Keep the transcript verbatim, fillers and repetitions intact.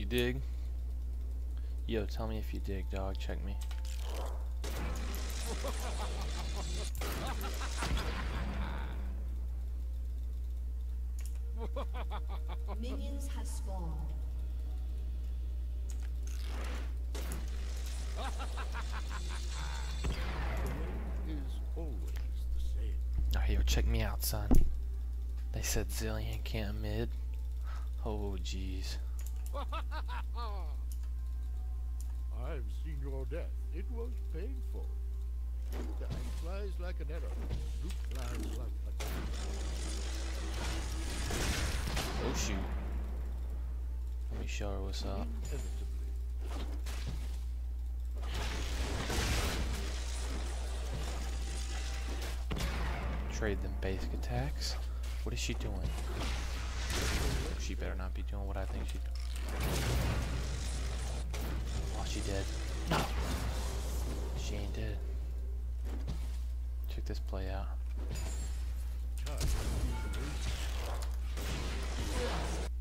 You dig? Yo, tell me if you dig, dog. Check me. Minions have spawned. Is always the same. Alright, yo, check me out, son. They said Zillion can't mid. Oh, jeez. I've seen your death. It was painful. Time flies like an arrow. You flies like a Oh, shoot. Let me show her what's up. inevitably. Trade them basic attacks. What is she doing? She better not be doing what I think she. Oh, she dead. No. She ain't dead. Check this play out. Time